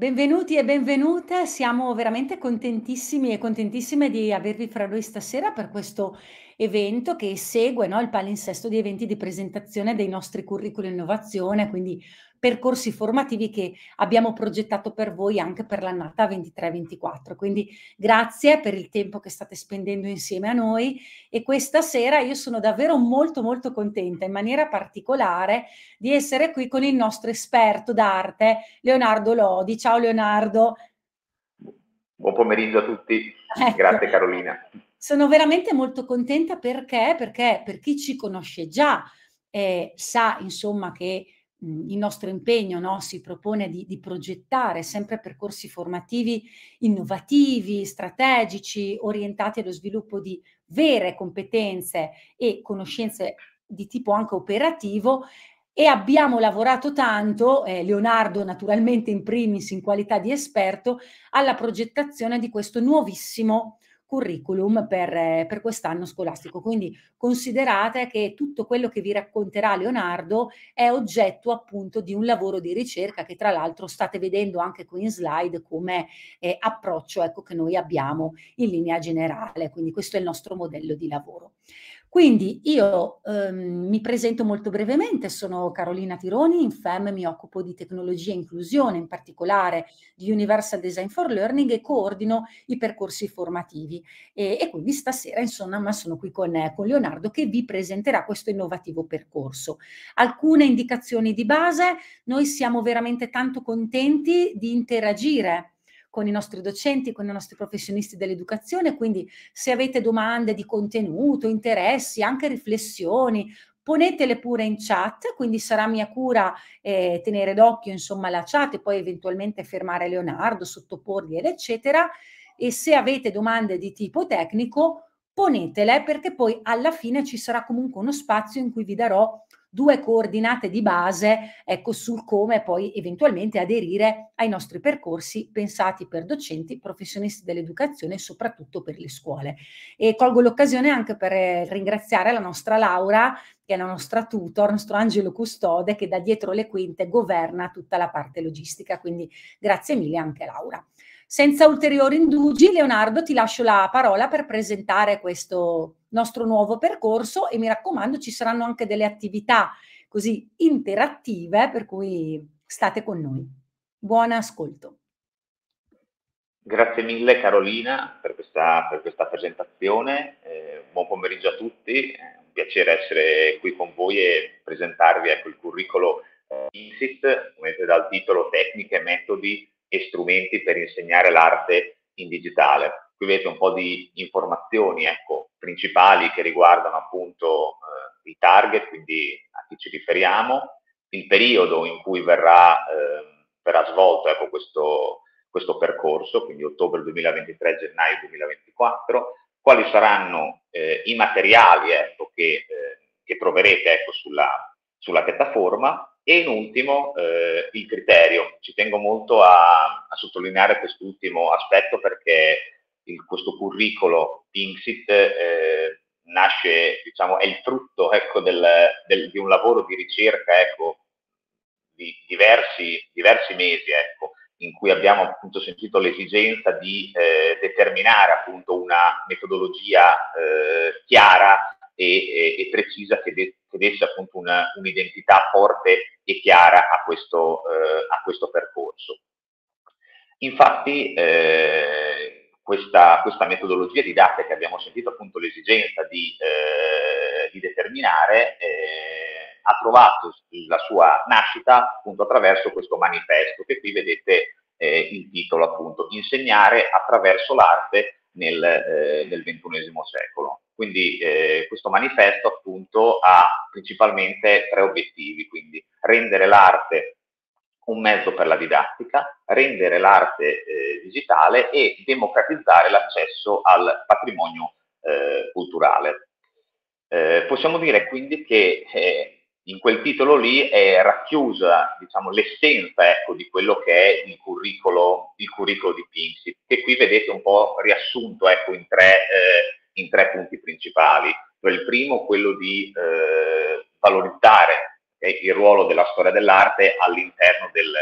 Benvenuti e benvenute, siamo veramente contentissimi e contentissime di avervi fra noi stasera per questo evento che segue, no, il palinsesto di eventi di presentazione dei nostri curricula innovazione, quindi percorsi formativi che abbiamo progettato per voi anche per l'annata 23-24. Quindi grazie per il tempo che state spendendo insieme a noi e questa sera io sono davvero molto contenta in maniera particolare di essere qui con il nostro esperto d'arte Leonardo Lodi. Ciao Leonardo. Buon pomeriggio a tutti, Ecco, grazie Carolina. sono veramente molto contenta perché per chi ci conosce già, sa insomma che, il nostro impegno, no, si propone di progettare sempre percorsi formativi innovativi, strategici, orientati allo sviluppo di vere competenze e conoscenze di tipo anche operativo e abbiamo lavorato tanto, Leonardo naturalmente in primis in qualità di esperto, alla progettazione di questo nuovissimo curriculum per quest'anno scolastico. Quindi considerate che tutto quello che vi racconterà Leonardo è oggetto appunto di un lavoro di ricerca che tra l'altro state vedendo anche qui in slide come approccio, ecco, che noi abbiamo in linea generale. Quindi questo è il nostro modello di lavoro. Quindi io mi presento molto brevemente, sono Carolina Tironi, in FEM mi occupo di tecnologia e inclusione, in particolare di Universal Design for Learning e coordino i percorsi formativi. E quindi stasera insomma sono qui con Leonardo che vi presenterà questo innovativo percorso. Alcune indicazioni di base: noi siamo veramente tanto contenti di interagire con i nostri docenti, con i nostri professionisti dell'educazione, quindi se avete domande di contenuto, interessi, anche riflessioni, ponetele pure in chat, quindi sarà mia cura tenere d'occhio insomma la chat e poi eventualmente fermare Leonardo, sottoporgliele eccetera, e se avete domande di tipo tecnico ponetele perché poi alla fine ci sarà comunque uno spazio in cui vi darò due coordinate di base, ecco, sul come poi eventualmente aderire ai nostri percorsi pensati per docenti, professionisti dell'educazione e soprattutto per le scuole. E colgo l'occasione anche per ringraziare la nostra Laura, che è la nostra tutor, il nostro angelo custode, che da dietro le quinte governa tutta la parte logistica. Quindi grazie mille anche Laura. Senza ulteriori indugi, Leonardo, ti lascio la parola per presentare questo nostro nuovo percorso e mi raccomando ci saranno anche delle attività così interattive per cui state con noi. Buon ascolto. Grazie mille Carolina per questa presentazione, buon pomeriggio a tutti, è un piacere essere qui con voi e presentarvi ecco, il curriculum INSIT, come vedete dal titolo Tecniche, metodi e strumenti per insegnare l'arte in digitale. Qui vedete un po' di informazioni ecco, principali che riguardano appunto i target, quindi a chi ci riferiamo, il periodo in cui verrà svolto ecco, questo percorso, quindi ottobre 2023, gennaio 2024, quali saranno i materiali ecco, che troverete ecco, sulla piattaforma e in ultimo il criterio. Ci tengo molto a sottolineare quest'ultimo aspetto perché questo curriculum INSIT nasce, diciamo, è il frutto ecco, di un lavoro di ricerca ecco, di diversi mesi ecco, in cui abbiamo appunto sentito l'esigenza di determinare appunto una metodologia chiara e precisa che desse appunto un'identità forte e chiara a questo percorso. Infatti questa metodologia didattica che abbiamo sentito appunto l'esigenza di determinare ha trovato la sua nascita appunto attraverso questo manifesto che qui vedete il titolo appunto Insegnare attraverso l'arte nel XXI secolo. Quindi questo manifesto appunto ha principalmente tre obiettivi, quindi rendere l'arte un mezzo per la didattica, rendere l'arte digitale e democratizzare l'accesso al patrimonio culturale. Possiamo dire quindi che in quel titolo lì è racchiusa diciamo, l'essenza ecco, di quello che è il curriculum di Pinsi, che qui vedete un po' riassunto ecco, in tre punti principali. Il primo, quello di valorizzare il ruolo della storia dell'arte all'interno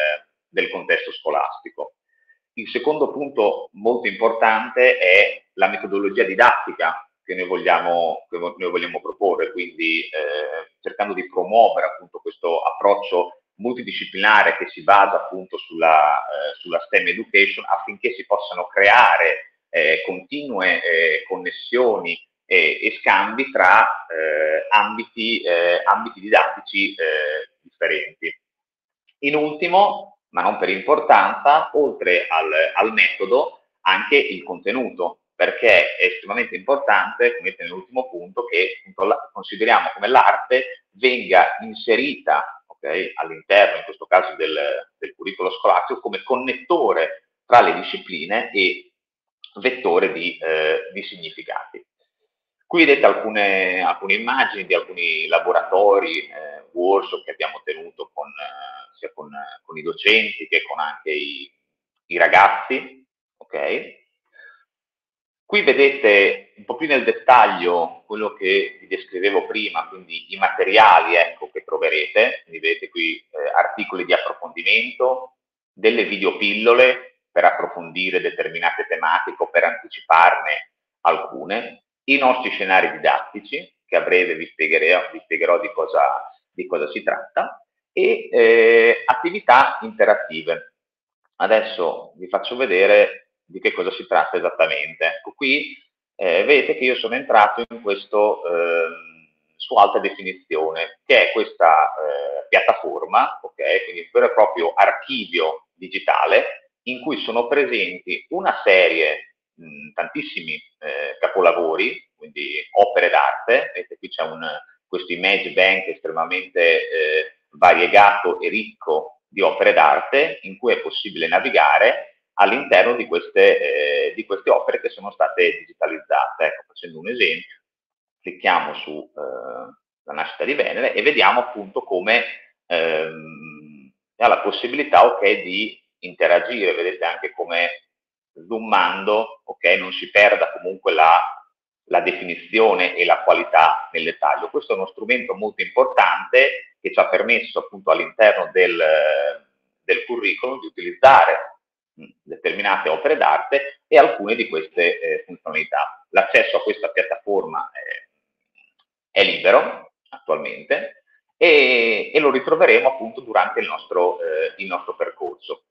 del contesto scolastico. Il secondo punto molto importante è la metodologia didattica che noi vogliamo proporre, quindi cercando di promuovere appunto questo approccio multidisciplinare che si basa appunto sulla STEM education, affinché si possano creare continue connessioni e scambi tra ambiti didattici differenti. In ultimo, ma non per importanza, oltre al metodo, anche il contenuto, perché è estremamente importante, come detto nell'ultimo punto, che consideriamo come l'arte venga inserita, okay, all'interno, in questo caso del curriculum scolastico, come connettore tra le discipline e vettore di significati. Qui vedete alcune immagini di alcuni laboratori, workshop che abbiamo tenuto sia con i docenti che con anche i ragazzi. Okay? Qui vedete un po' più nel dettaglio quello che vi descrivevo prima, quindi i materiali, ecco, che troverete. Quindi vedete qui articoli di approfondimento, delle videopillole per approfondire determinate tematiche o per anticiparne alcune, i nostri scenari didattici, che a breve vi spiegherò di cosa si tratta, e attività interattive. Adesso vi faccio vedere di che cosa si tratta esattamente. Ecco, qui vedete che io sono entrato in questo su alta definizione, che è questa piattaforma, okay? Quindi un vero e proprio archivio digitale in cui sono presenti una serie, tantissimi capolavori, quindi opere d'arte. Vedete, qui c'è questo image bank estremamente variegato e ricco di opere d'arte, in cui è possibile navigare all'interno di queste opere che sono state digitalizzate. Ecco, facendo un esempio, clicchiamo su La nascita di Venere e vediamo appunto come ha la possibilità, okay, di interagire. Vedete anche come zoomando, okay, non si perda comunque la definizione e la qualità nel dettaglio. Questo è uno strumento molto importante che ci ha permesso appunto all'interno del curriculum di utilizzare determinate opere d'arte e alcune di queste funzionalità. L'accesso a questa piattaforma è libero attualmente e lo ritroveremo appunto durante il nostro percorso.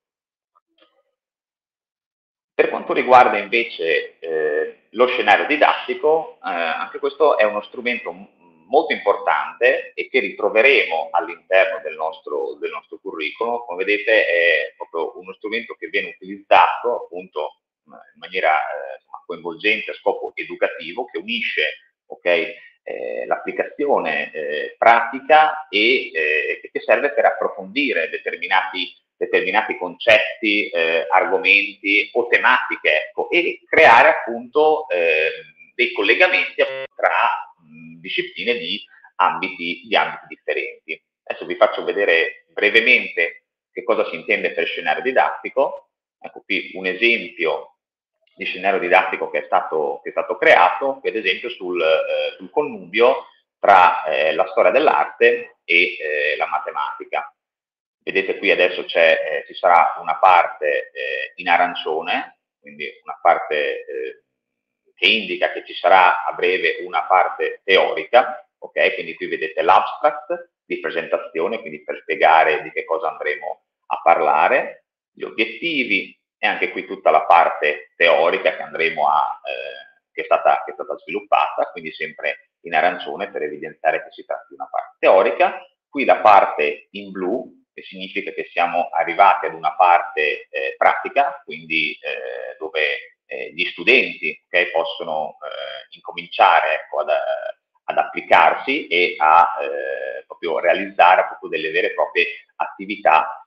Per quanto riguarda invece lo scenario didattico, anche questo è uno strumento molto importante e che ritroveremo all'interno del nostro curriculum. Come vedete è proprio uno strumento che viene utilizzato appunto in maniera coinvolgente a scopo educativo, che unisce, okay, l'applicazione pratica e che serve per approfondire determinati concetti, argomenti o tematiche, ecco, e creare appunto dei collegamenti tra discipline di ambiti differenti. Adesso vi faccio vedere brevemente che cosa si intende per scenario didattico. Ecco qui un esempio di scenario didattico che è stato creato, che ad esempio sul connubio tra la storia dell'arte e la matematica. Vedete qui adesso ci sarà una parte in arancione, quindi una parte che indica che ci sarà a breve una parte teorica, ok? Quindi qui vedete l'abstract di presentazione, quindi per spiegare di che cosa andremo a parlare, gli obiettivi e anche qui tutta la parte teorica che è stata sviluppata, quindi sempre in arancione per evidenziare che si tratta di una parte teorica. Qui la parte in blu, che significa che siamo arrivati ad una parte pratica, quindi dove gli studenti, okay, possono incominciare, ecco, ad applicarsi e a proprio realizzare proprio delle vere e proprie attività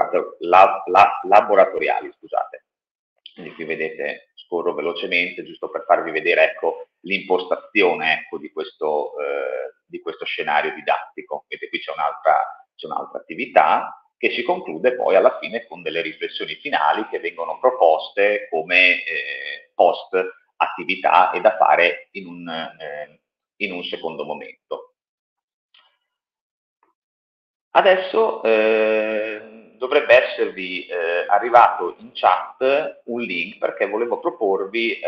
laboratoriali. Scusate. Quindi qui vedete, scorro velocemente giusto per farvi vedere, ecco, l'impostazione, ecco, di questo scenario didattico. Vedete qui c'è un'altra attività che si conclude poi alla fine con delle riflessioni finali che vengono proposte come post attività e da fare in un secondo momento. Adesso dovrebbe esservi arrivato in chat un link perché volevo proporvi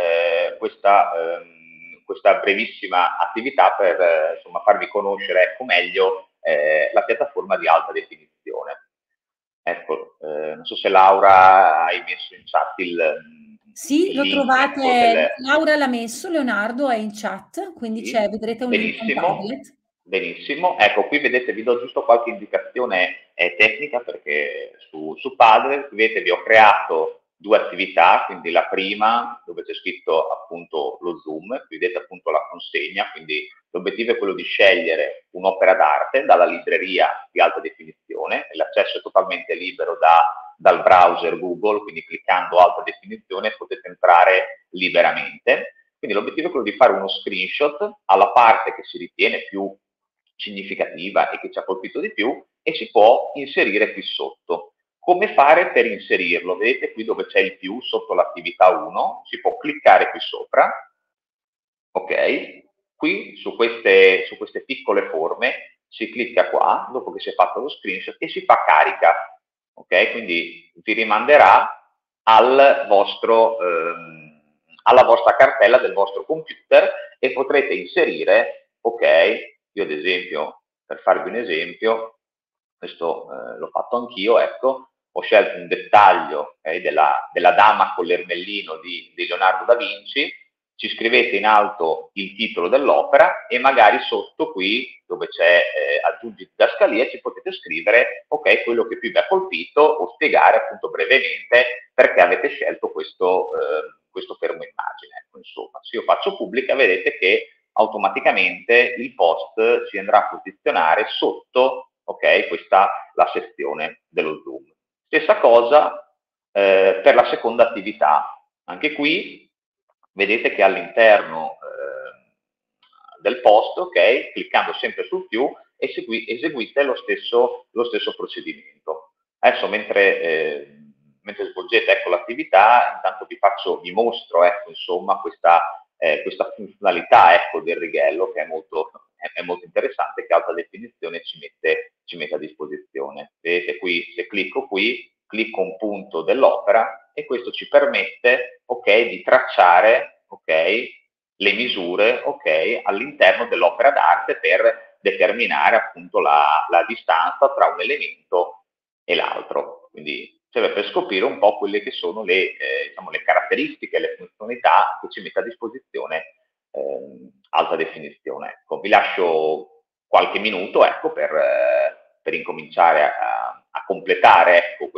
questa brevissima attività per insomma, farvi conoscere ecco, meglio la piattaforma di alta definizione. Ecco, non so se Laura hai messo in chat Sì, il lo link ecco, trovate, Laura l'ha messo, Leonardo è in chat, quindi sì, vedrete un link con benissimo, Padlet. benissimo. Ecco, qui vedete, vi do giusto qualche indicazione tecnica perché su Padlet, vedete, vi ho creato due attività, quindi la prima dove c'è scritto appunto lo Zoom, vedete appunto la consegna, quindi l'obiettivo è quello di scegliere un'opera d'arte dalla libreria di alta definizione, e l'accesso è totalmente libero dal browser Google, quindi cliccando alta definizione potete entrare liberamente. Quindi l'obiettivo è quello di fare uno screenshot alla parte che si ritiene più significativa e che ci ha colpito di più e si può inserire qui sotto. Come fare per inserirlo? Vedete qui dove c'è il più sotto l'attività 1, si può cliccare qui sopra, ok? Qui su queste piccole forme si clicca qua, dopo che si è fatto lo screenshot, e si fa carica, ok? Quindi vi rimanderà alla vostra cartella del vostro computer e potrete inserire, ok, io ad esempio, per farvi un esempio, questo l'ho fatto anch'io, ecco, ho scelto un dettaglio della dama con l'ermellino di Leonardo da Vinci, ci scrivete in alto il titolo dell'opera e magari sotto qui dove c'è aggiungi didascalia ci potete scrivere ok quello che più vi ha colpito o spiegare appunto brevemente perché avete scelto questo fermo immagine. Ecco, insomma, se io faccio pubblica vedete che automaticamente il post si andrà a posizionare sotto ok la sezione dello Zoom. Stessa cosa per la seconda attività, anche qui vedete che all'interno del post, ok, cliccando sempre sul più, eseguite lo stesso procedimento. Adesso mentre svolgete ecco, l'attività, intanto vi mostro ecco, insomma, questa funzionalità ecco, del righello che è molto interessante, che alta definizione ci mette a disposizione. Vedete qui, se clicco qui, clicco un punto dell'opera e questo ci permette okay, di tracciare okay, le misure okay, all'interno dell'opera d'arte per determinare appunto la distanza tra un elemento e l'altro. Quindi serve per scoprire un po' quelle che sono diciamo, le caratteristiche e le funzionalità che ci mette a disposizione alta definizione. Ecco, vi lascio qualche minuto ecco, per incominciare a completare ecco,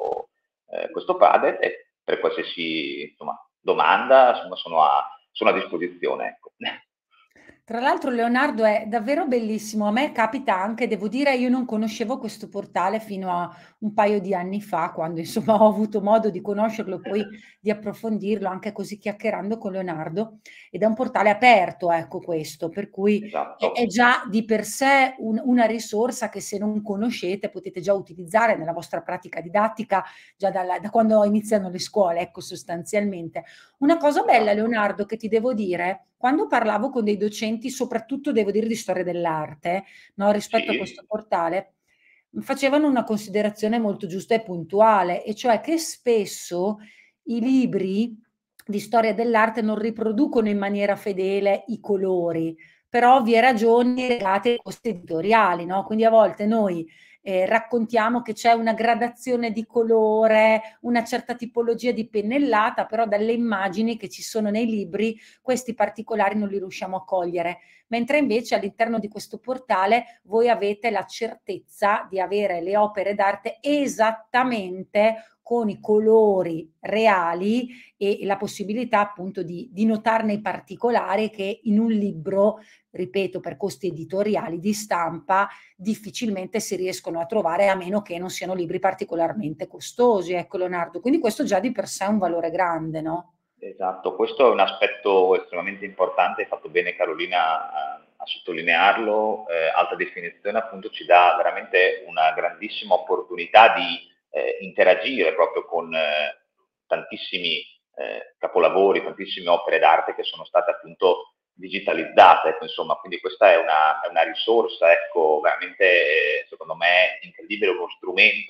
questo Padlet e per qualsiasi insomma, domanda insomma, sono a disposizione. Ecco. Tra l'altro Leonardo è davvero bellissimo, a me capita anche, devo dire, io non conoscevo questo portale fino a un paio di anni fa, quando insomma ho avuto modo di conoscerlo e poi di approfondirlo, anche così chiacchierando con Leonardo, ed è un portale aperto, ecco questo, per cui è Esatto. già di per sé una risorsa che se non conoscete potete già utilizzare nella vostra pratica didattica, già da quando iniziano le scuole, ecco sostanzialmente. Una cosa bella, Esatto. Leonardo, che ti devo dire, quando parlavo con dei docenti, soprattutto devo dire di storia dell'arte, no, rispetto a questo Sì, portale, facevano una considerazione molto giusta e puntuale, e cioè che spesso i libri di storia dell'arte non riproducono in maniera fedele i colori, per ovvie ragioni legate ai costi editoriali, no? Quindi a volte noi raccontiamo che c'è una gradazione di colore, una certa tipologia di pennellata, però dalle immagini che ci sono nei libri questi particolari non li riusciamo a cogliere, mentre invece all'interno di questo portale voi avete la certezza di avere le opere d'arte esattamente con i colori reali e la possibilità appunto di notarne i particolari che in un libro, ripeto, per costi editoriali di stampa, difficilmente si riescono a trovare a meno che non siano libri particolarmente costosi, ecco Leonardo. Quindi questo già di per sé è un valore grande, no? esatto, questo è un aspetto estremamente importante, hai fatto bene Carolina a sottolinearlo, alta definizione appunto ci dà veramente una grandissima opportunità di interagire proprio con tantissimi capolavori, tantissime opere d'arte che sono state appunto digitalizzate, ecco, insomma, quindi questa è una risorsa, ecco, veramente secondo me incredibile, uno strumento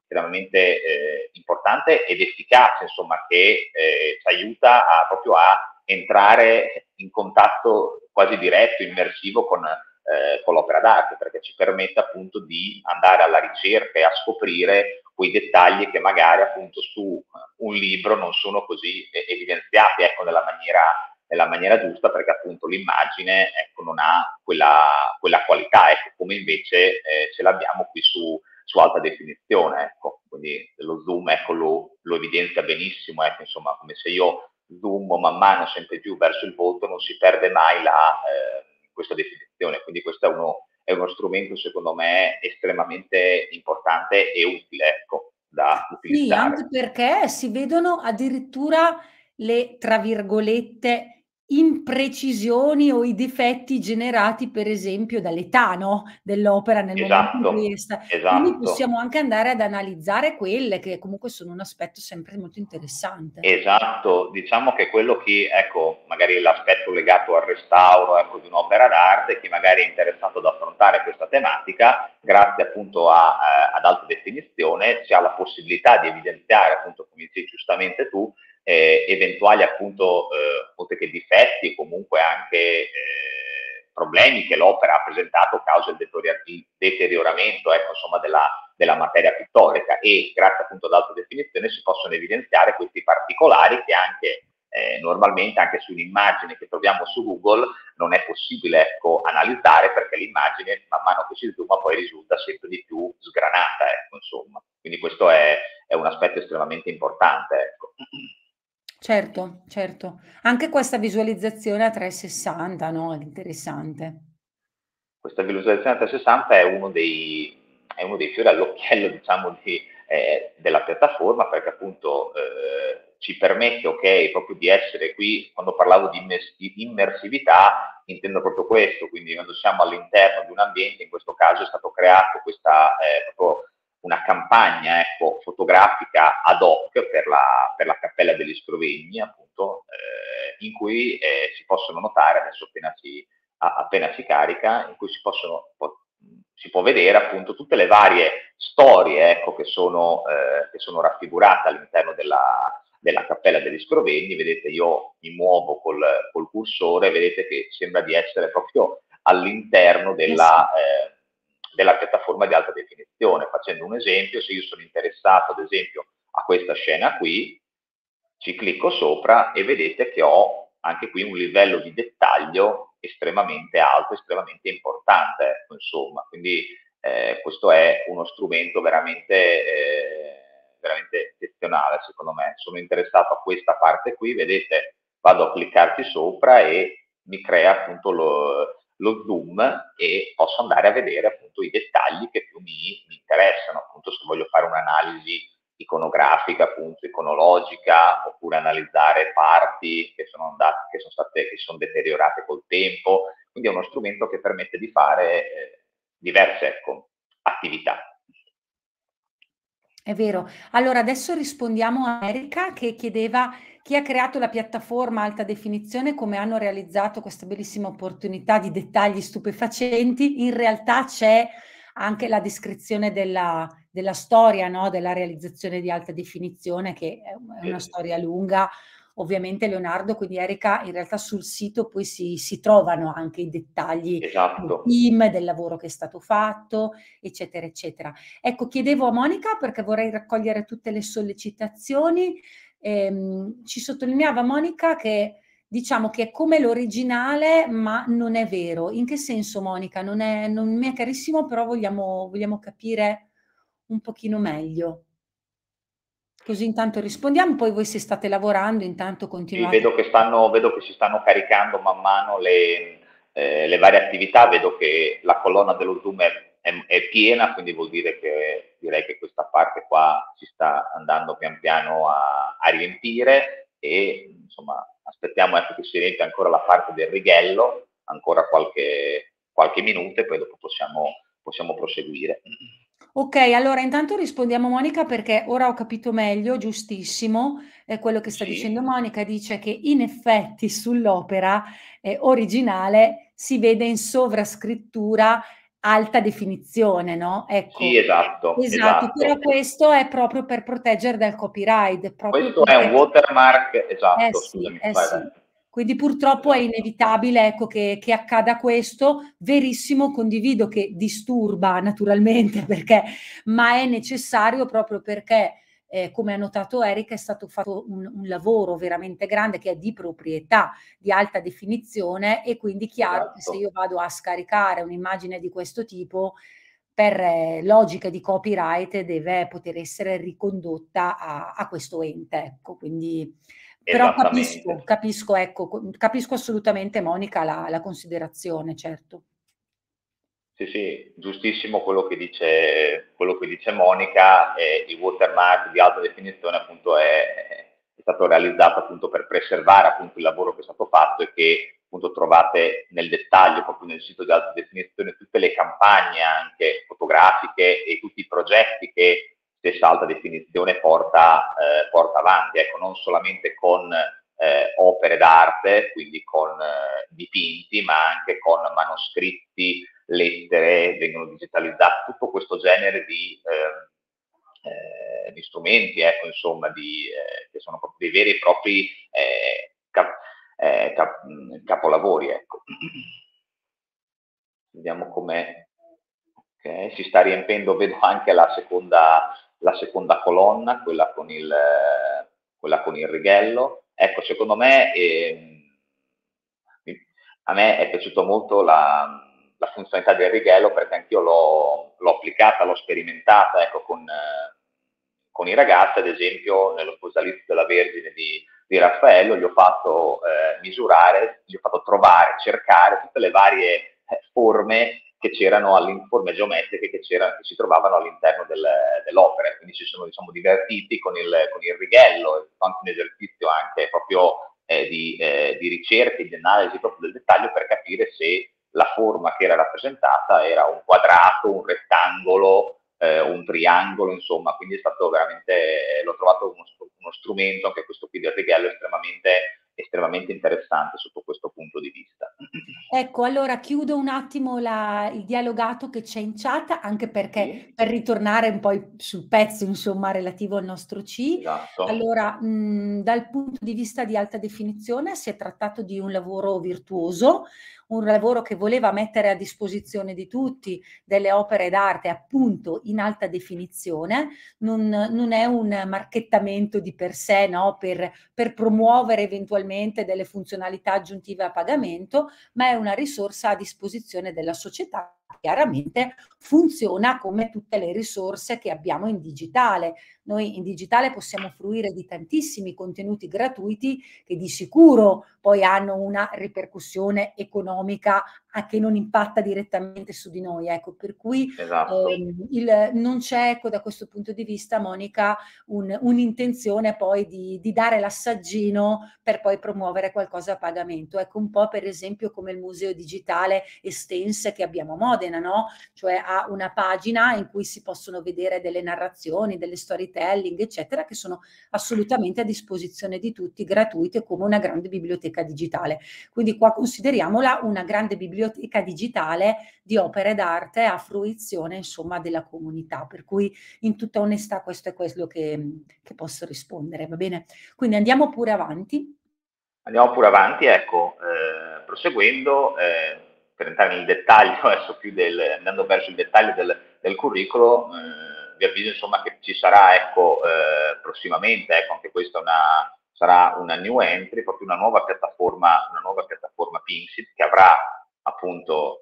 estremamente importante ed efficace, insomma, che ci aiuta proprio a entrare in contatto quasi diretto, immersivo con l'opera d'arte, perché ci permette appunto di andare alla ricerca e a scoprire quei dettagli che magari appunto su un libro non sono così evidenziati, ecco, nella maniera giusta, perché appunto l'immagine, ecco, non ha quella qualità, ecco, come invece ce l'abbiamo qui su alta definizione, ecco. Quindi lo zoom, ecco, lo evidenzia benissimo, ecco, insomma, come se io zoom man mano sempre più verso il volto, non si perde mai questa definizione. Quindi questo è uno strumento, secondo me, estremamente importante e utile, ecco, da Sì, anche utilizzare. perché si vedono addirittura le, tra virgolette, "imprecisioni" o i difetti generati, per esempio, dall'età, no, dell'opera nel momento in cui Esatto, quindi esatto. possiamo anche andare ad analizzare quelle che comunque sono un aspetto sempre molto interessante. Esatto, diciamo che quello che, ecco, magari l'aspetto legato al restauro, ecco, di un'opera d'arte, chi magari è interessato ad affrontare questa tematica, grazie appunto ad alta definizione, si ha la possibilità di evidenziare, appunto, come dici giustamente tu, eventuali appunto, oltre che difetti, comunque anche problemi che l'opera ha presentato causa il deterioramento, ecco, insomma, della materia pittorica, e grazie appunto ad alta definizione si possono evidenziare questi particolari che anche normalmente anche su un'immagine che troviamo su Google non è possibile, ecco, analizzare, perché l'immagine man mano che si zooma poi risulta sempre di più sgranata, ecco, insomma. Quindi questo è un aspetto estremamente importante, ecco. Certo, certo. Anche questa visualizzazione a 360, no, è interessante. Questa visualizzazione a 360 è uno dei fiori all'occhiello, diciamo, della piattaforma, perché appunto ci permette, ok, proprio di essere qui. Quando parlavo di immersività, intendo proprio questo, quindi quando siamo all'interno di un ambiente, in questo caso è stato creato questa proprio una campagna, ecco, fotografica ad hoc per la Cappella degli Scrovegni, appunto, in cui si possono notare, adesso appena si carica, in cui si può vedere appunto tutte le varie storie, ecco, che sono raffigurate all'interno della Cappella degli Scrovegni. Vedete, io mi muovo col cursore, vedete che sembra di essere proprio all'interno Eh sì. della piattaforma di alta definizione. Facendo un esempio, se io sono interessato ad esempio a questa scena qui, ci clicco sopra e vedete che ho anche qui un livello di dettaglio estremamente alto, estremamente importante, ecco, insomma. Quindi questo è uno strumento veramente eccezionale, secondo me. Sono interessato a questa parte qui, vedete, vado a cliccarci sopra e mi crea appunto lo zoom, e posso andare a vedere appunto i dettagli che più mi interessano, appunto se voglio fare un'analisi iconografica, appunto, iconologica, oppure analizzare parti che sono andate, che sono deteriorate col tempo. Quindi è uno strumento che permette di fare diverse, ecco, attività. È vero. Allora adesso rispondiamo a Erika che chiedeva chi ha creato la piattaforma alta definizione, come hanno realizzato questa bellissima opportunità di dettagli stupefacenti. In realtà c'è anche la descrizione della storia, no, della realizzazione di alta definizione, che è una storia lunga. Ovviamente Leonardo, quindi Erika, in realtà sul sito poi si trovano anche i dettagli del Esatto. team, del lavoro che è stato fatto, eccetera, eccetera. Ecco, chiedevo a Monica, perché vorrei raccogliere tutte le sollecitazioni, ci sottolineava Monica che diciamo che è come l'originale, ma non è vero. In che senso, Monica? Non mi è chiarissimo, però vogliamo capire un pochino meglio. Così intanto rispondiamo, poi voi se state lavorando, intanto Sì, continuate. vedo che si stanno caricando man mano le varie attività, vedo che la colonna dello Zoom è piena, quindi vuol dire che direi che questa parte qua si sta andando pian piano a riempire, e insomma aspettiamo, ecco, che si riempia ancora la parte del righello, ancora qualche minuto, e poi dopo possiamo proseguire. Okay, allora intanto rispondiamo a Monica perché ora ho capito meglio, giustissimo, quello che sta dicendo Sì, Monica. Dice che in effetti sull'opera, originale si vede in sovrascrittura, alta definizione, no? Sì, Ecco, esatto, esatto, esatto. però questo è proprio per proteggere dal copyright, proprio Questo è un perché watermark, eh esatto, sì, scusami, eh vai, sì. vai. Quindi purtroppo è Esatto. inevitabile, ecco, che accada questo. Verissimo, condivido che disturba naturalmente, perché, ma è necessario proprio perché, come ha notato Eric, è stato fatto un lavoro veramente grande che è di proprietà di alta definizione e quindi chiaro che se Esatto. io vado a scaricare un'immagine di questo tipo, per logica di copyright deve poter essere ricondotta a questo ente, ecco, quindi però Esattamente. capisco, ecco, capisco assolutamente Monica la considerazione, certo. Sì, sì, giustissimo quello che dice Monica, il watermark di alta definizione appunto è stato realizzato appunto per preservare appunto il lavoro che è stato fatto e che appunto trovate nel dettaglio proprio nel sito di alta definizione tutte le campagne anche fotografiche e tutti i progetti che stessa alta definizione porta avanti, ecco, non solamente con opere d'arte, quindi con dipinti, ma anche con manoscritti, lettere, vengono digitalizzati, tutto questo genere di strumenti, ecco, insomma, che sono proprio dei veri e propri capolavori, ecco. Vediamo com'è. Okay, si sta riempendo, vedo anche la seconda colonna, quella con il righello. Ecco, secondo me, a me è piaciuto molto la funzionalità del righello perché anch'io l'ho applicata, l'ho sperimentata, ecco, con i ragazzi, ad esempio, nello sposalizio della Vergine di Raffaello, gli ho fatto misurare, gli ho fatto trovare, cercare tutte le varie forme che c'erano, forme geometriche che si trovavano all'interno dell'opera, quindi si sono, diciamo, divertiti con il righello, è stato anche un esercizio anche proprio di ricerca e di analisi proprio del dettaglio per capire se la forma che era rappresentata era un quadrato, un rettangolo, un triangolo, insomma, quindi è stato veramente, l'ho trovato uno strumento, anche questo qui del righello, estremamente interessante sotto questo punto di vista. Ecco, allora chiudo un attimo il dialogato che c'è in chat, anche perché Sì, per ritornare un po' sul pezzo, insomma, relativo al nostro C. esatto. Allora, dal punto di vista di alta definizione si è trattato di un lavoro virtuoso, un lavoro che voleva mettere a disposizione di tutti delle opere d'arte appunto in alta definizione, non è un marchettamento di per sé, no, per promuovere eventualmente delle funzionalità aggiuntive a pagamento, ma è una risorsa a disposizione della società. Chiaramente funziona come tutte le risorse che abbiamo in digitale. Noi in digitale possiamo fruire di tantissimi contenuti gratuiti che di sicuro poi hanno una ripercussione economica che non impatta direttamente su di noi. Ecco, per cui Esatto. non c'è, ecco, da questo punto di vista, Monica, un'intenzione poi di dare l'assaggino per poi promuovere qualcosa a pagamento. Ecco, un po' per esempio come il museo digitale Estense che abbiamo a Modena, no? Cioè ha una pagina in cui si possono vedere delle narrazioni, delle storytelling, eccetera, che sono assolutamente a disposizione di tutti, gratuite, come una grande biblioteca digitale. Quindi qua consideriamola una grande biblioteca digitale di opere d'arte a fruizione, insomma, della comunità. Per cui in tutta onestà questo è quello che posso rispondere, va bene? Quindi andiamo pure avanti. Andiamo pure avanti, ecco, proseguendo, per entrare nel dettaglio, adesso andando verso il dettaglio del curricolo, vi avviso insomma che ci sarà, ecco, prossimamente, ecco, anche questa sarà una new entry, proprio una nuova piattaforma Pinksit che avrà appunto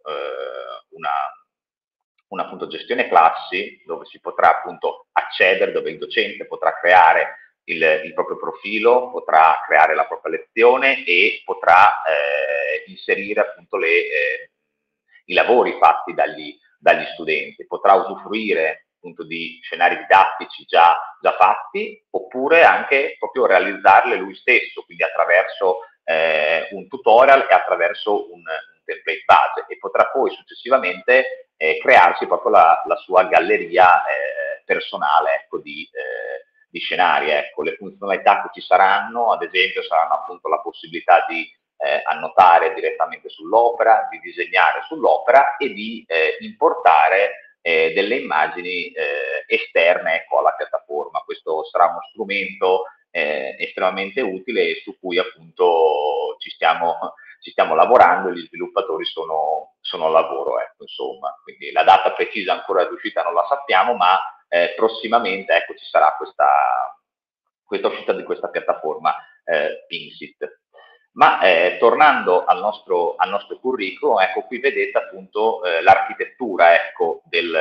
una appunto gestione classi dove si potrà appunto accedere, dove il docente potrà creare il proprio profilo, potrà creare la propria lezione e potrà inserire appunto i lavori fatti dagli studenti, potrà usufruire appunto di scenari didattici già fatti oppure anche proprio realizzarle lui stesso, quindi attraverso un tutorial e attraverso un template base e potrà poi successivamente crearsi proprio la sua galleria personale, ecco, di scenari. Ecco. Le funzionalità che ci saranno, ad esempio, saranno appunto la possibilità di annotare direttamente sull'opera, di disegnare sull'opera e di importare delle immagini esterne, ecco, alla piattaforma. Questo sarà uno strumento estremamente utile e su cui appunto ci stiamo lavorando e gli sviluppatori sono al lavoro, ecco, insomma. Quindi la data precisa ancora di uscita non la sappiamo, ma prossimamente, ecco, ci sarà questa uscita di questa piattaforma Pinksit. Ma tornando al nostro curriculum, ecco, qui vedete appunto l'architettura, ecco,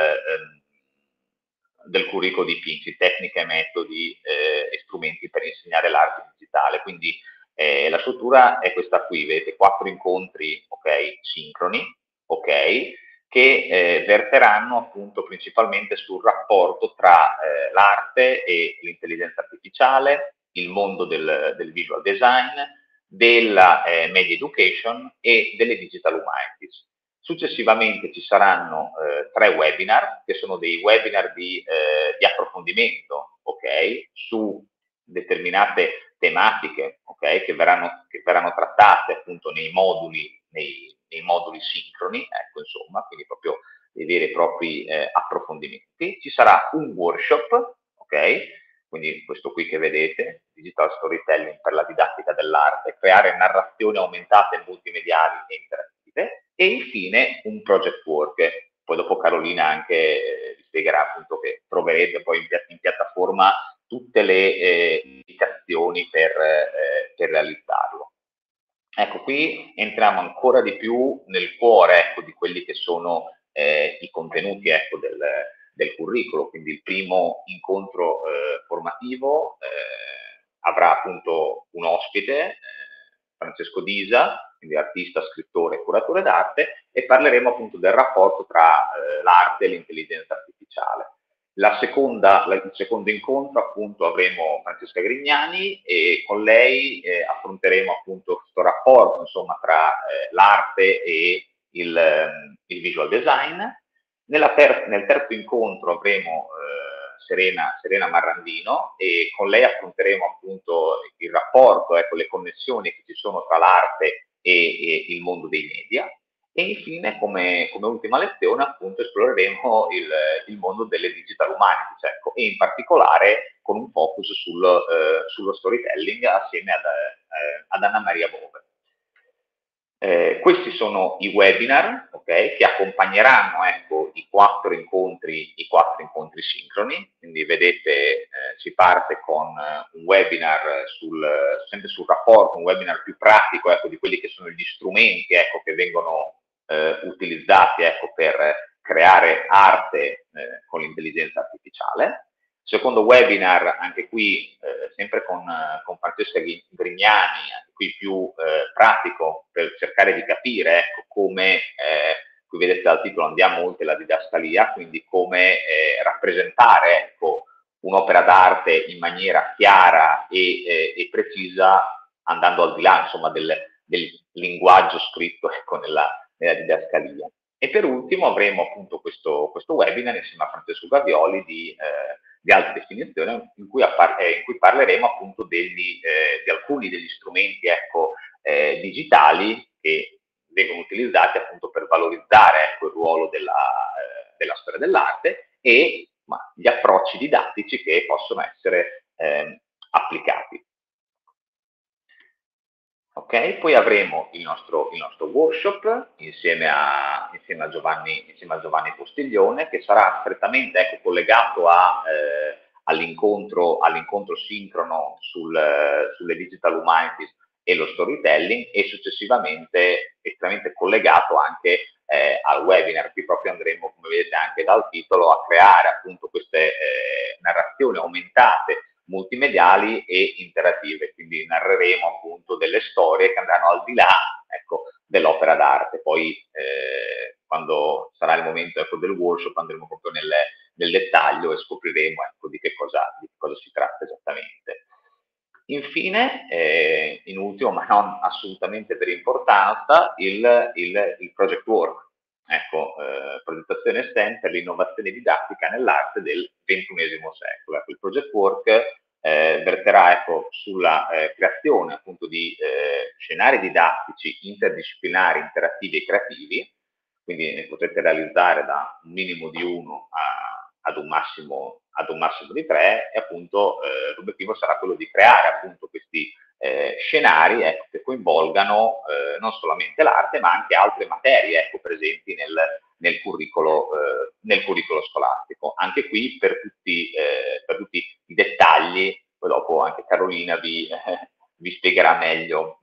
del curriculum di Pinksit, tecniche, metodi e strumenti per insegnare l'arte digitale. Quindi la struttura è questa qui, vedete 4 incontri, ok, sincroni, ok, che verteranno appunto principalmente sul rapporto tra l'arte e l'intelligenza artificiale, il mondo del visual design, della media education e delle digital humanities. Successivamente ci saranno 3 webinar, che sono dei webinar di approfondimento, ok, su determinate tematiche, ok, che verranno trattate appunto nei moduli sincroni, ecco, insomma, quindi proprio dei veri e propri approfondimenti. Ci sarà un workshop, ok, quindi questo qui che vedete, Digital Storytelling per la didattica dell'arte, creare narrazioni aumentate multimediali e interattive, e infine un project work. Poi dopo Carolina anche vi spiegherà appunto che troverete poi in piattaforma tutte le indicazioni per realizzarlo. Ecco, qui entriamo ancora di più nel cuore, ecco, di quelli che sono i contenuti, ecco, del curriculum. Quindi il primo incontro formativo avrà appunto un ospite, Francesco Disa, quindi artista, scrittore e curatore d'arte, e parleremo appunto del rapporto tra l'arte e l'intelligenza artificiale. Il secondo incontro appunto avremo Francesca Grignani e con lei affronteremo appunto questo rapporto, insomma, tra l'arte e il visual design. Nel terzo incontro avremo Serena Marrandino e con lei affronteremo appunto il rapporto, ecco, le connessioni che ci sono tra l'arte e il mondo dei media. E infine, come ultima lezione, appunto, esploreremo il mondo delle digital humanities, ecco, e in particolare con un focus sullo storytelling assieme ad Anna Maria Bove. Questi sono i webinar, okay, che accompagneranno, ecco, i 4 incontri sincroni. Quindi vedete si parte con un webinar sempre sul rapporto, un webinar più pratico, ecco, di quelli che sono gli strumenti, ecco, che vengono utilizzati, ecco, per creare arte con l'intelligenza artificiale. Secondo webinar, anche qui sempre con Francesca Grignani, anche qui più pratico, per cercare di capire, ecco, come, qui vedete dal titolo andiamo oltre la didascalia, quindi come rappresentare, ecco, un'opera d'arte in maniera chiara e precisa, andando al di là, insomma, del linguaggio scritto, ecco, nella didascalia. E per ultimo avremo appunto questo webinar insieme a Francesco Gavioli di alta definizione, in cui parleremo appunto di alcuni degli strumenti, ecco, digitali che vengono utilizzati appunto per valorizzare, ecco, il ruolo della storia dell'arte e gli approcci didattici che possono essere applicati. Ok, poi avremo il nostro workshop insieme a Giovanni Postiglione, che sarà strettamente, ecco, collegato all'incontro sincrono sulle digital humanities e lo storytelling, e successivamente estremamente collegato anche al webinar. Qui proprio andremo, come vedete anche dal titolo, a creare appunto queste narrazioni aumentate multimediali e interattive, quindi narreremo appunto delle storie che andranno al di là, ecco, dell'opera d'arte. Poi quando sarà il momento, ecco, del workshop andremo proprio nel dettaglio e scopriremo, ecco, di che cosa si tratta esattamente. Infine, in ultimo ma non assolutamente per importanza, il project work. Ecco, progettazione STEM per l'innovazione didattica nell'arte del XXI secolo. Ecco, il project work verterà ecco, sulla creazione appunto di scenari didattici interdisciplinari, interattivi e creativi, quindi ne potrete realizzare da un minimo di uno ad un massimo di tre, e appunto l'obiettivo sarà quello di creare appunto questi scenari ecco, che coinvolgano non solamente l'arte ma anche altre materie ecco, presenti nel curricolo scolastico. Anche qui per tutti i dettagli, poi dopo anche Carolina vi spiegherà meglio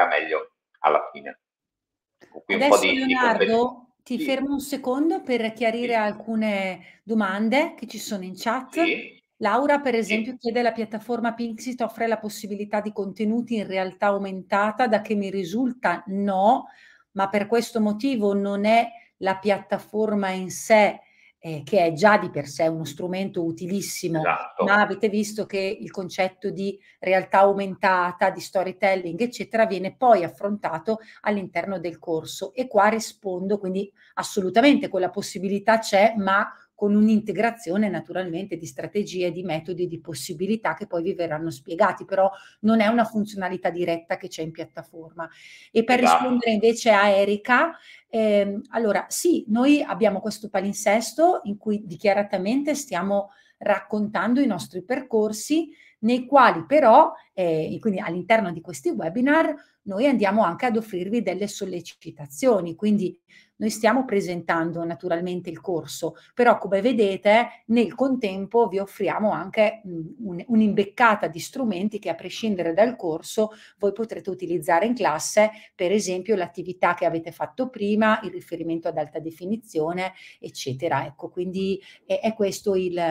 alla fine. Qui un po' Adesso di competenze. Leonardo, ti Sì, fermo un secondo per chiarire sì, alcune domande che ci sono in chat. sì, Laura, per esempio, sì, chiede: la piattaforma Pinksit offre la possibilità di contenuti in realtà aumentata? Da che mi risulta no, ma per questo motivo non è la piattaforma in sé, che è già di per sé uno strumento utilissimo, ma esatto. avete visto che il concetto di realtà aumentata, di storytelling, eccetera, viene poi affrontato all'interno del corso. E qua rispondo, quindi assolutamente quella possibilità c'è, ma con un'integrazione naturalmente di strategie, di metodi, di possibilità che poi vi verranno spiegati, però non è una funzionalità diretta che c'è in piattaforma. E per rispondere Esatto. invece a Erika, allora sì, noi abbiamo questo palinsesto in cui dichiaratamente stiamo raccontando i nostri percorsi, nei quali però, quindi all'interno di questi webinar, noi andiamo anche ad offrirvi delle sollecitazioni, quindi noi stiamo presentando naturalmente il corso, però come vedete nel contempo vi offriamo anche un'imbeccata di strumenti che a prescindere dal corso voi potrete utilizzare in classe, per esempio l'attività che avete fatto prima, il riferimento ad alta definizione, eccetera. Ecco, quindi è questo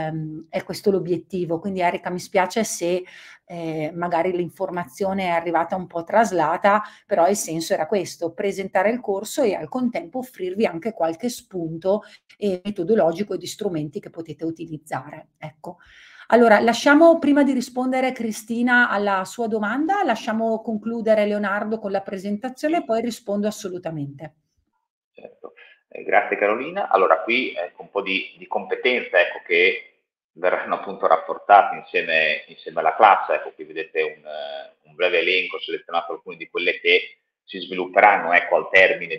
l'obiettivo. Quindi Erika, mi spiace se magari l'informazione è arrivata un po' traslata, però il senso era questo: presentare il corso e al contempo offrirvi anche qualche spunto metodologico e di strumenti che potete utilizzare. Ecco. Allora, lasciamo, prima di rispondere Cristina alla sua domanda, lasciamo concludere Leonardo con la presentazione e Sì. poi rispondo assolutamente. Certo. Grazie Carolina. Allora qui ecco, un po' di competenze ecco, che verranno appunto rafforzate insieme alla classe. Ecco, qui vedete un breve elenco, ho selezionato alcune di quelle che si svilupperanno ecco, al termine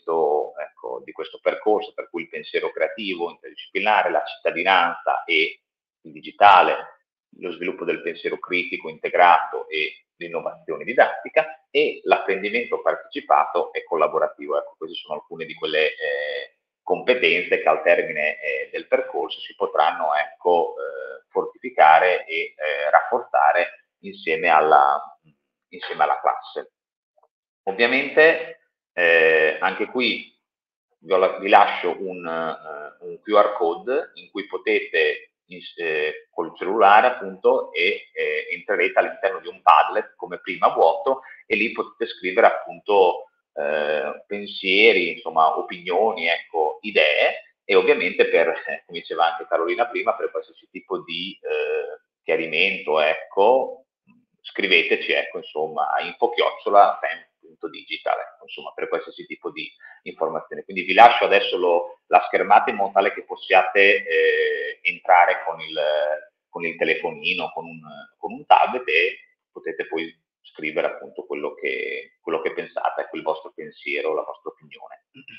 di questo percorso, per cui il pensiero creativo, interdisciplinare, la cittadinanza e il digitale, lo sviluppo del pensiero critico integrato e l'innovazione didattica e l'apprendimento partecipato e collaborativo. Ecco, queste sono alcune di quelle competenze che al termine del percorso si potranno ecco, fortificare e rafforzare insieme alla classe. Ovviamente anche qui vi lascio un QR code in cui potete col cellulare appunto entrerete all'interno di un Padlet come prima vuoto e lì potete scrivere appunto pensieri, insomma opinioni, ecco, idee e ovviamente come diceva anche Carolina prima, per qualsiasi tipo di chiarimento, ecco, scriveteci, ecco, insomma, a info@fem.digital, ecco, insomma, per qualsiasi tipo di informazione. Quindi vi lascio adesso la schermata in modo tale che possiate entrare con il telefonino, con un tablet e potete poi scrivere appunto quello che pensate, ecco, il vostro pensiero, la vostra opinione.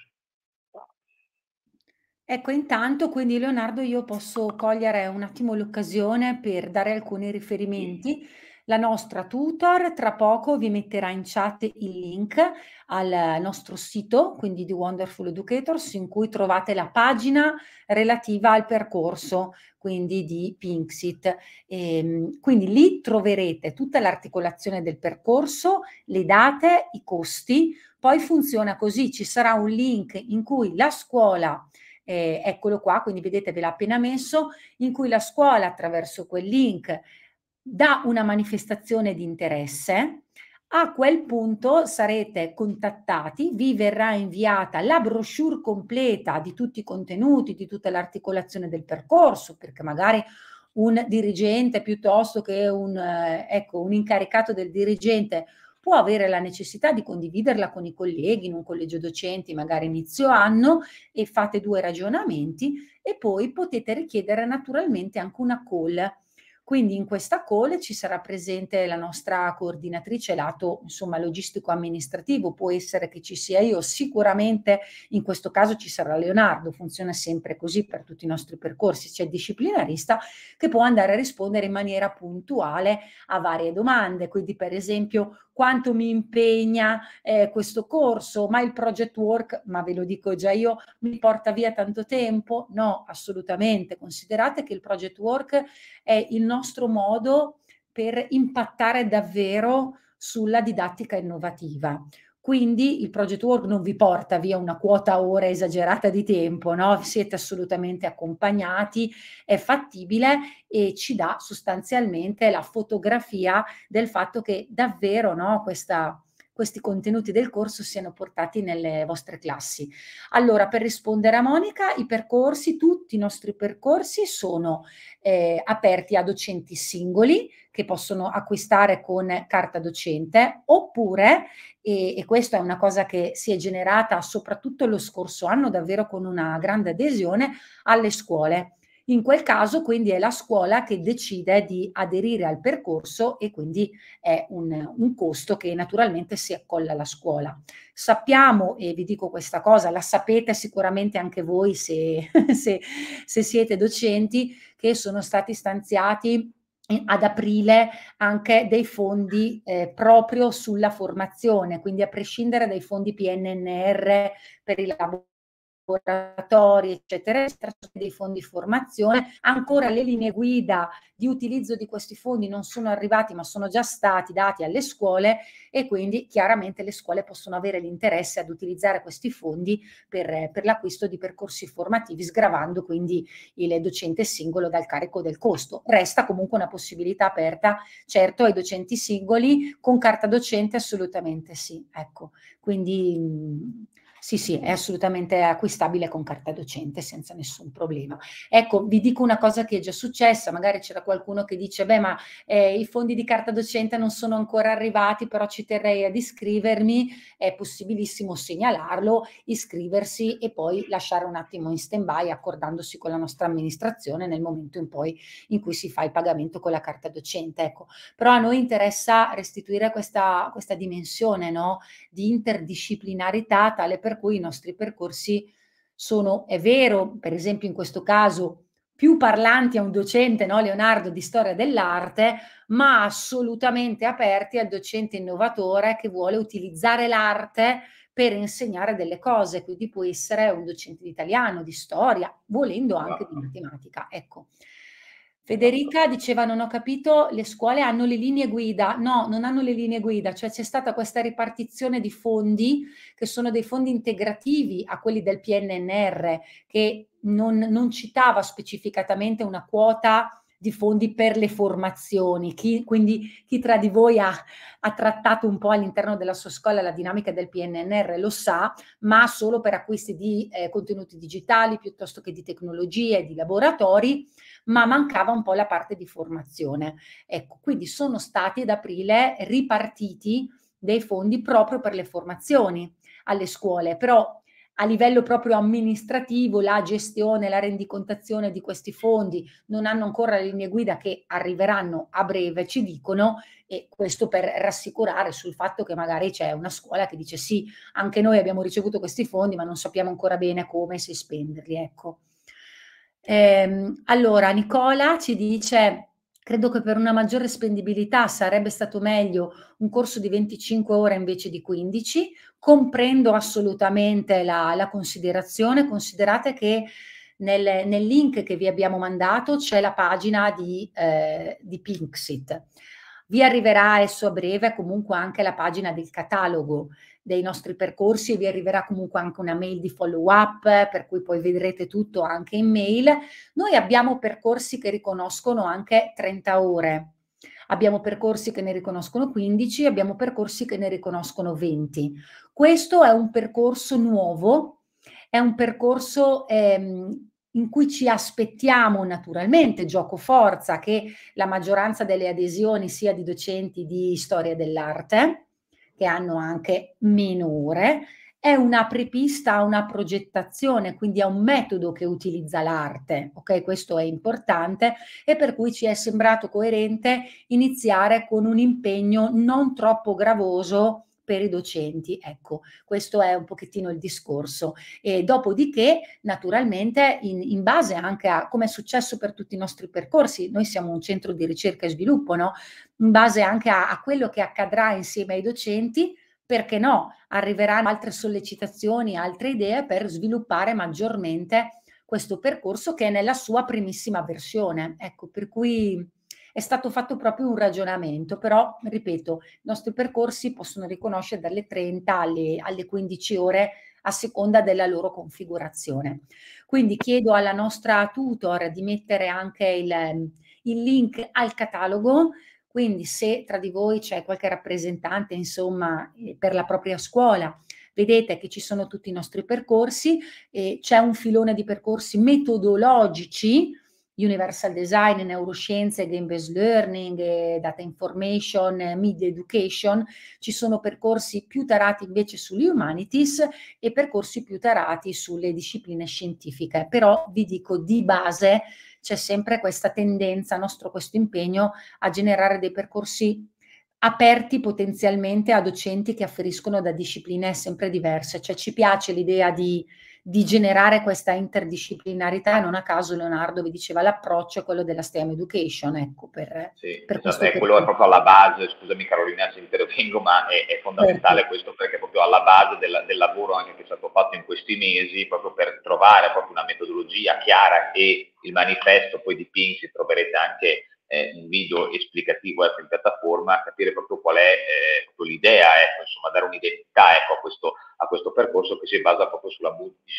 Ecco, intanto quindi Leonardo io posso cogliere un attimo l'occasione per dare alcuni Sì, riferimenti. La nostra tutor tra poco vi metterà in chat il link al nostro sito, quindi di Wonderful Educators, in cui trovate la pagina relativa al percorso, quindi di Pinksit. Quindi lì troverete tutta l'articolazione del percorso, le date, i costi. Poi funziona così: ci sarà un link in cui la scuola, eccolo qua, quindi vedete ve l'ha appena messo, in cui la scuola attraverso quel link dà una manifestazione di interesse. A quel punto sarete contattati, vi verrà inviata la brochure completa di tutti i contenuti, di tutta l'articolazione del percorso, perché magari un dirigente piuttosto che un incaricato del dirigente può avere la necessità di condividerla con i colleghi in un collegio docenti, magari inizio anno, e fate due ragionamenti e poi potete richiedere naturalmente anche una call. Quindi in questa call ci sarà presente la nostra coordinatrice lato, insomma, logistico amministrativo, può essere che ci sia io, sicuramente in questo caso ci sarà Leonardo, funziona sempre così per tutti i nostri percorsi, c'è il disciplinarista che può andare a rispondere in maniera puntuale a varie domande, quindi per esempio quanto mi impegna questo corso, ma il project work, ma ve lo dico già io, mi porta via tanto tempo? No, assolutamente. Considerate che il project work è il nostro modo per impattare davvero sulla didattica innovativa. Quindi il project work non vi porta via una quota ora esagerata di tempo, no? Siete assolutamente accompagnati, è fattibile e ci dà sostanzialmente la fotografia del fatto che davvero, no, questi contenuti del corso siano portati nelle vostre classi. Allora, per rispondere a Monica, i percorsi, tutti i nostri percorsi sono aperti a docenti singoli che possono acquistare con carta docente, oppure, e questa è una cosa che si è generata soprattutto lo scorso anno davvero con una grande adesione, alle scuole. In quel caso quindi è la scuola che decide di aderire al percorso e quindi è un costo che naturalmente si accolla alla scuola. Sappiamo, e vi dico questa cosa, la sapete sicuramente anche voi se, se siete docenti, che sono stati stanziati ad aprile anche dei fondi proprio sulla formazione, quindi a prescindere dai fondi PNNR per i laboratori, eccetera, eccetera, dei fondi formazione. Ancora le linee guida di utilizzo di questi fondi non sono arrivati, ma sono già stati dati alle scuole e quindi chiaramente le scuole possono avere l'interesse ad utilizzare questi fondi per l'acquisto di percorsi formativi, sgravando quindi il docente singolo dal carico del costo. Resta comunque una possibilità aperta, certo, ai docenti singoli, con carta docente assolutamente sì, ecco, quindi sì, sì, è assolutamente acquistabile con carta docente senza nessun problema. Ecco, vi dico una cosa che è già successa, magari c'era qualcuno che dice, beh, ma i fondi di carta docente non sono ancora arrivati, però ci terrei ad iscrivermi, è possibilissimo segnalarlo, iscriversi e poi lasciare un attimo in stand-by accordandosi con la nostra amministrazione nel momento in cui si fa il pagamento con la carta docente. Ecco, però a noi interessa restituire questa dimensione, no? Di interdisciplinarità tale per cui i nostri percorsi sono, è vero, per esempio in questo caso, più parlanti a un docente, no, Leonardo, di storia dell'arte, ma assolutamente aperti al docente innovatore che vuole utilizzare l'arte per insegnare delle cose, quindi può essere un docente di italiano, di storia, volendo anche di matematica. Ecco. Federica diceva, non ho capito, le scuole hanno le linee guida. No, non hanno le linee guida, cioè c'è stata questa ripartizione di fondi che sono dei fondi integrativi a quelli del PNNR, che non citava specificatamente una quota di fondi per le formazioni. Quindi chi tra di voi ha trattato un po' all'interno della sua scuola la dinamica del PNNR lo sa, ma solo per acquisti di contenuti digitali piuttosto che di tecnologie, di laboratori, ma mancava un po' la parte di formazione. Ecco, quindi sono stati ad aprile ripartiti dei fondi proprio per le formazioni alle scuole, però a livello proprio amministrativo, la gestione, la rendicontazione di questi fondi non hanno ancora le linee guida che arriveranno a breve, ci dicono, e questo per rassicurare sul fatto che magari c'è una scuola che dice sì, anche noi abbiamo ricevuto questi fondi, ma non sappiamo ancora bene come e se spenderli, ecco. Allora, Nicola ci dice, credo che per una maggiore spendibilità sarebbe stato meglio un corso di 25 ore invece di 15, comprendo assolutamente la considerazione, considerate che nel link che vi abbiamo mandato c'è la pagina di Pinksit. Vi arriverà adesso a breve comunque anche la pagina del catalogo dei nostri percorsi e vi arriverà comunque anche una mail di follow up per cui poi vedrete tutto anche in mail. Noi abbiamo percorsi che riconoscono anche 30 ore, abbiamo percorsi che ne riconoscono 15, abbiamo percorsi che ne riconoscono 20. Questo è un percorso nuovo, è un percorso in cui ci aspettiamo naturalmente, gioco forza, che la maggioranza delle adesioni sia di docenti di storia dell'arte, che hanno anche meno ore. è un'apripista a una progettazione, quindi è un metodo che utilizza l'arte, ok? Questo è importante e per cui ci è sembrato coerente iniziare con un impegno non troppo gravoso per i docenti. Ecco, questo è un pochettino il discorso. E dopodiché, naturalmente, in base anche a come è successo per tutti i nostri percorsi, noi siamo un centro di ricerca e sviluppo, no? In base anche a quello che accadrà insieme ai docenti, perché no, arriveranno altre sollecitazioni, altre idee per sviluppare maggiormente questo percorso che è nella sua primissima versione. Ecco, per cui è stato fatto proprio un ragionamento, però, ripeto, i nostri percorsi possono riconoscere dalle 30 alle 15 ore a seconda della loro configurazione. Quindi chiedo alla nostra tutor di mettere anche il link al catalogo, quindi se tra di voi c'è qualche rappresentante, insomma, per la propria scuola, vedete che ci sono tutti i nostri percorsi, c'è un filone di percorsi metodologici, Universal Design, Neuroscienze, Game-Based Learning, Data Information, Media Education, ci sono percorsi più tarati invece sulle humanities e percorsi più tarati sulle discipline scientifiche, però vi dico di base c'è sempre questa tendenza, questo impegno a generare dei percorsi aperti potenzialmente a docenti che afferiscono da discipline sempre diverse, cioè ci piace l'idea di generare questa interdisciplinarità e non a caso Leonardo vi diceva l'approccio è quello della STEM Education, ecco, Sì, per esatto, questo quello è percorso. proprio alla base, scusami Carolina se intervengo, ma è Certo. fondamentale questo perché è proprio alla base del lavoro anche che è stato fatto in questi mesi, proprio per trovare proprio una metodologia chiara e il manifesto poi di Pinsi troverete anche un video esplicativo in piattaforma, capire proprio qual è proprio l'idea, insomma, dare un'identità a questo percorso che si basa proprio sulla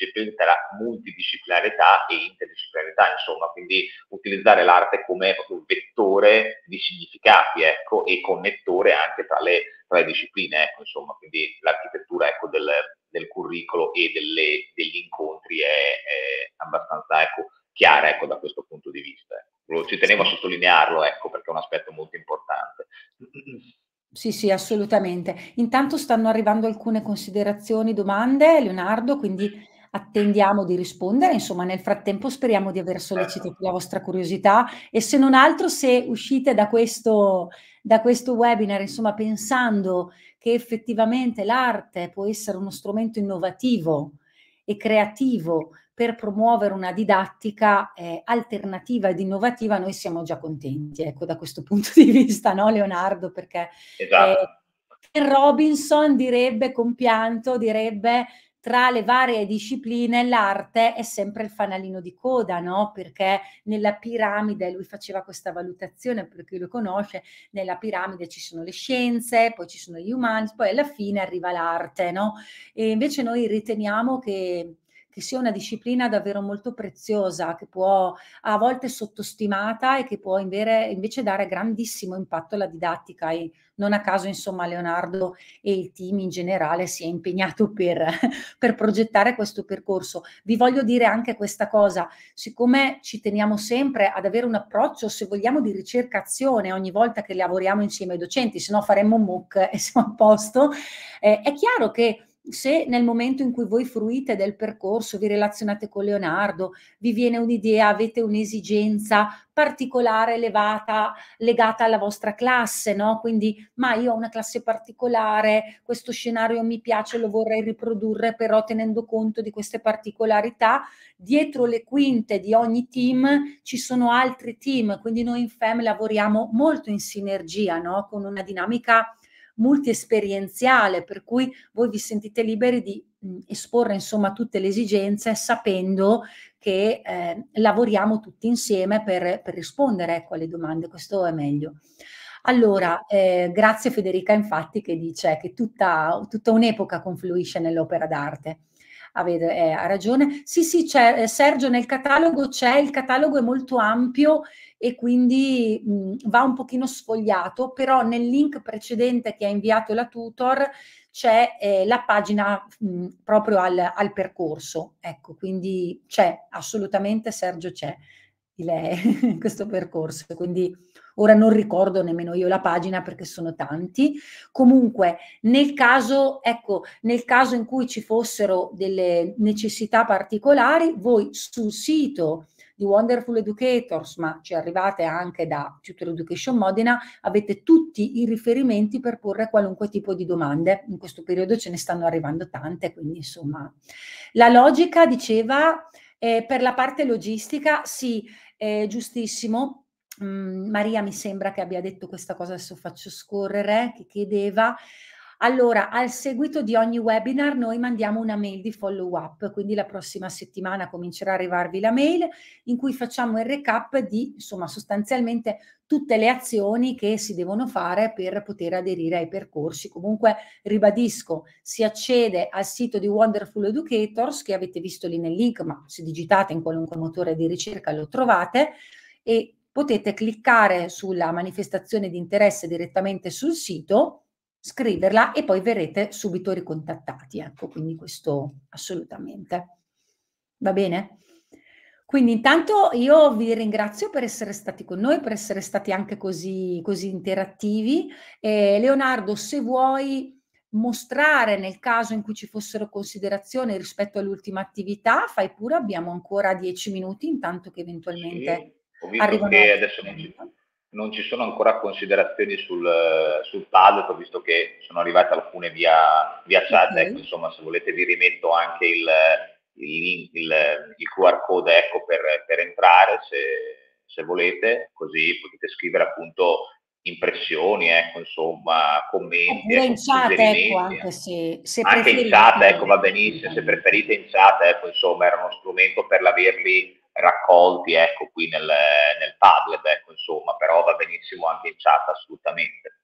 multidisciplinarità e interdisciplinarità, insomma, quindi utilizzare l'arte come proprio vettore di significati, ecco, e connettore anche tra le discipline, ecco, insomma, quindi l'architettura, ecco, del curricolo e degli incontri è abbastanza, ecco, chiara, ecco, da questo punto di vista. Ci tenevo a Sì. sottolinearlo, ecco, perché è un aspetto molto importante. Sì, sì, assolutamente. Intanto stanno arrivando alcune considerazioni, domande, Leonardo, quindi attendiamo di rispondere. Insomma, nel frattempo speriamo di aver Certo. sollecitato la vostra curiosità e se non altro, se uscite da questo webinar, insomma, pensando che effettivamente l'arte può essere uno strumento innovativo e creativo per promuovere una didattica alternativa ed innovativa, noi siamo già contenti, ecco, da questo punto di vista, no, Leonardo? Perché Esatto. Ken Robinson direbbe, compianto, direbbe tra le varie discipline l'arte è sempre il fanalino di coda, no? Perché nella piramide, lui faceva questa valutazione per chi lo conosce, nella piramide ci sono le scienze, poi ci sono gli umani, poi alla fine arriva l'arte, no? E invece noi riteniamo che sia una disciplina davvero molto preziosa, che può a volte sottostimata e che può invece dare grandissimo impatto alla didattica e non a caso insomma Leonardo e il team in generale si è impegnato per progettare questo percorso. Vi voglio dire anche questa cosa, siccome ci teniamo sempre ad avere un approccio, se vogliamo, di ricerca-azione ogni volta che lavoriamo insieme ai docenti, se no faremmo un MOOC e siamo a posto, è chiaro che se nel momento in cui voi fruite del percorso, vi relazionate con Leonardo, vi viene un'idea, avete un'esigenza particolare elevata legata alla vostra classe, no? Quindi, ma io ho una classe particolare, questo scenario mi piace, lo vorrei riprodurre, però tenendo conto di queste particolarità, dietro le quinte di ogni team ci sono altri team, quindi noi in FEM lavoriamo molto in sinergia, no? Con una dinamica multiesperienziale, per cui voi vi sentite liberi di esporre insomma tutte le esigenze sapendo che lavoriamo tutti insieme per rispondere ecco, alle domande, questo è meglio. Allora, grazie Federica infatti che dice che tutta un'epoca confluisce nell'opera d'arte. Ha ragione. Sì, sì, c'è, Sergio, nel catalogo c'è, il catalogo è molto ampio e quindi va un pochino sfogliato, però nel link precedente che ha inviato la tutor c'è la pagina proprio al percorso, ecco, quindi c'è, assolutamente Sergio c'è. questo percorso, quindi ora non ricordo nemmeno io la pagina perché sono tanti. Comunque, nel caso, ecco, nel caso in cui ci fossero delle necessità particolari, voi sul sito di Wonderful Educators, ma ci arrivate anche da Tutor Education Modena, avete tutti i riferimenti per porre qualunque tipo di domande. In questo periodo ce ne stanno arrivando tante, quindi insomma. La logica diceva, per la parte logistica, sì, giustissimo. Maria mi sembra che abbia detto questa cosa, adesso faccio scorrere, che chiedeva. Allora, al seguito di ogni webinar noi mandiamo una mail di follow up, quindi la prossima settimana comincerà a arrivarvi la mail in cui facciamo il recap di, insomma, sostanzialmente tutte le azioni che si devono fare per poter aderire ai percorsi. Comunque, ribadisco, si accede al sito di Wonderful Educators, che avete visto lì nel link, ma se digitate in qualunque motore di ricerca lo trovate, e potete cliccare sulla manifestazione di interesse direttamente sul sito, scriverla e poi verrete subito ricontattati. Ecco, quindi questo assolutamente. Va bene? Quindi intanto io vi ringrazio per essere stati con noi, per essere stati anche così interattivi. Leonardo, se vuoi mostrare nel caso in cui ci fossero considerazioni rispetto all'ultima attività, fai pure, abbiamo ancora 10 minuti, intanto che eventualmente Sì, ho visto arrivano che altre adesso domande. non ci sono ancora considerazioni sul Padlet, ho visto che sono arrivate alcune via chat, ecco, Ok. insomma, se volete vi rimetto anche il link, il QR code, ecco, per entrare, se volete, così potete scrivere appunto impressioni, ecco, insomma, commenti, Oppure in ecco, chat, ecco, suggerimenti. anche se Anche in preferite. chat, ecco, va benissimo, se Assolutamente. preferite in chat, ecco, insomma, era uno strumento per averli raccolti, ecco, qui nel Padlet, ecco, insomma, però va benissimo anche in chat, assolutamente.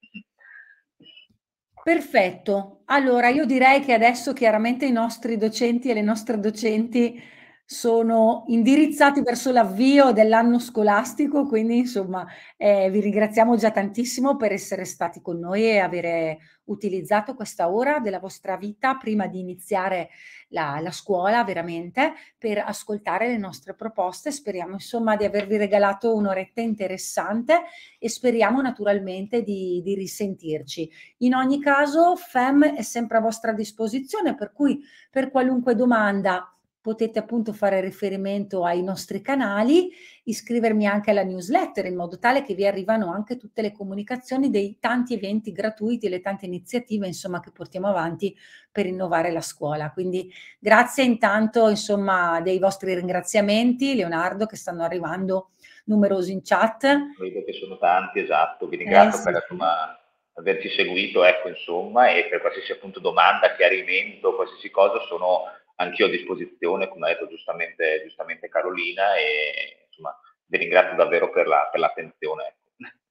Perfetto. Allora io direi che adesso chiaramente i nostri docenti e le nostre docenti sono indirizzati verso l'avvio dell'anno scolastico, quindi insomma, vi ringraziamo già tantissimo per essere stati con noi e avere utilizzato questa ora della vostra vita prima di iniziare la scuola veramente, per ascoltare le nostre proposte. Speriamo insomma di avervi regalato un'oretta interessante e speriamo naturalmente di risentirci. In ogni caso, FEM è sempre a vostra disposizione, per cui per qualunque domanda potete appunto fare riferimento ai nostri canali, iscrivermi anche alla newsletter in modo tale che vi arrivano anche tutte le comunicazioni dei tanti eventi gratuiti e le tante iniziative, insomma, che portiamo avanti per innovare la scuola. Quindi grazie intanto, insomma, dei vostri ringraziamenti, Leonardo, che stanno arrivando numerosi in chat. Vedo che sono tanti, esatto, vi ringrazio Sì, per sì. insomma, averci seguito, ecco, insomma, e per qualsiasi appunto domanda, chiarimento, qualsiasi cosa, sono anch'io a disposizione, come ha detto giustamente Carolina, e insomma, vi ringrazio davvero per l'attenzione. Ecco.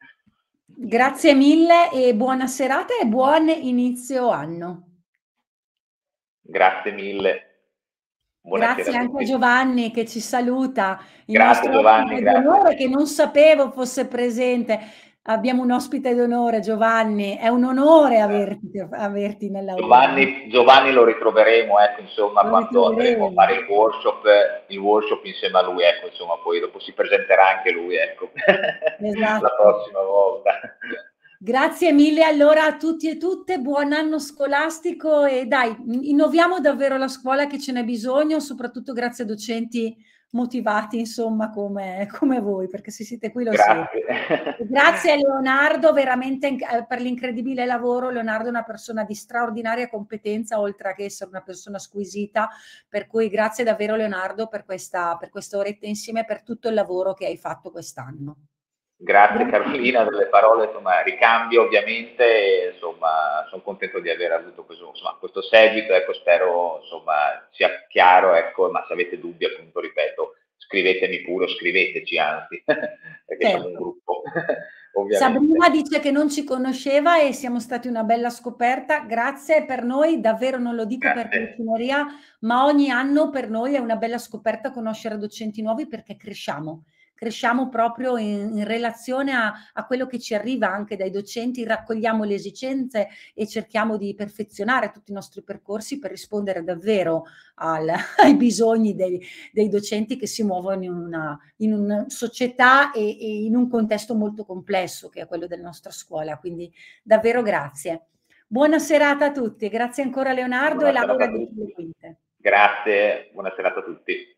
Grazie mille e buona serata e buon inizio anno. Grazie mille, buonasera Grazie a anche a tutti. Giovanni che ci saluta, il Grazie nostro Giovanni, ospite d'onore che grazie. non sapevo fosse presente. Abbiamo un ospite d'onore, Giovanni, è un onore averti nell'aula. Giovanni lo ritroveremo, ecco, insomma, Lo quando andremo a ritroveremo. fare il workshop insieme a lui, ecco, insomma, poi dopo si presenterà anche lui, ecco, la Esatto. prossima volta. Grazie mille allora a tutti e tutte, buon anno scolastico e dai, innoviamo davvero la scuola che ce n'è bisogno, soprattutto grazie a docenti motivati, insomma, come voi, perché se siete qui lo siete. Grazie. Grazie a Leonardo, veramente per l'incredibile lavoro. Leonardo è una persona di straordinaria competenza, oltre a che essere una persona squisita, per cui grazie davvero Leonardo per questa oretta insieme e per tutto il lavoro che hai fatto quest'anno. Grazie Grazie. Carolina delle parole, insomma, ricambio ovviamente, e, insomma, sono contento di aver avuto questo seguito, ecco, spero insomma, sia chiaro, ecco, ma se avete dubbi, appunto, ripeto, scrivetemi pure o scriveteci anzi, perché siamo un Certo. gruppo, ovviamente. Sabrina dice che non ci conosceva e siamo stati una bella scoperta. Grazie per noi, davvero non lo dico per Grazie, polizineria, ma ogni anno per noi è una bella scoperta conoscere docenti nuovi perché cresciamo. cresciamo proprio in relazione a quello che ci arriva anche dai docenti, raccogliamo le esigenze e cerchiamo di perfezionare tutti i nostri percorsi per rispondere davvero ai bisogni dei docenti che si muovono in una società e in un contesto molto complesso che è quello della nostra scuola. Quindi davvero grazie. Buona serata a tutti, grazie ancora Leonardo e Buona serata Laura a di Sulle tutti. Quinte. Grazie, buona serata a tutti.